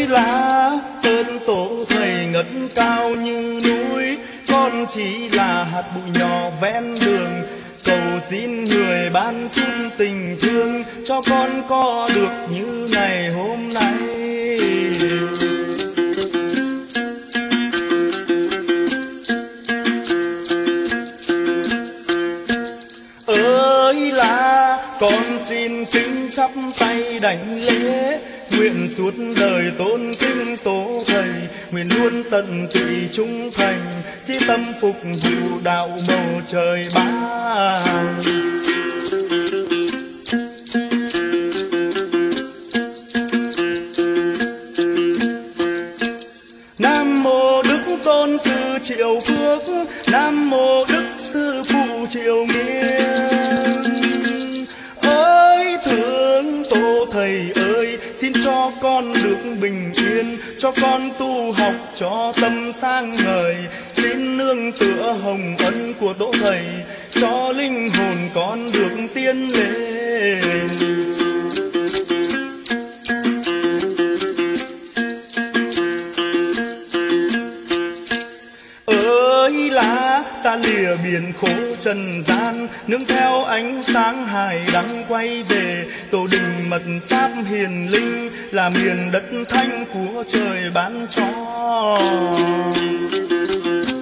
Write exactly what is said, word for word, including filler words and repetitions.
là ơn tổ thầy ngất cao như núi, con chỉ là hạt bụi nhỏ ven đường. Cầu xin người ban chung tình thương cho con có được như ngày hôm nay. Ơi là con xin kính chắp tay đảnh lễ, nguyện suốt đời tôn kính tổ thầy, nguyện luôn tận tụy trung thành, chí tâm phục vụ đạo bầu trời ban. Nam mô Đức Tôn Sư Triệu Phước, Nam mô Đức Sư Phụ Triệu Nghiên. Ơi thương tổ thầy ơi, xin cho con được bình yên, cho con tu học cho tâm sáng ngời. Xin nương tựa hồng ân của tổ thầy, cho linh hồn con được tiến lên. Ơi là xa lìa biển khổ trần gian, nương theo ánh sáng hải đăng quay về. Tổ đình mật pháp hiền linh là miền đất thanh của trời ban cho.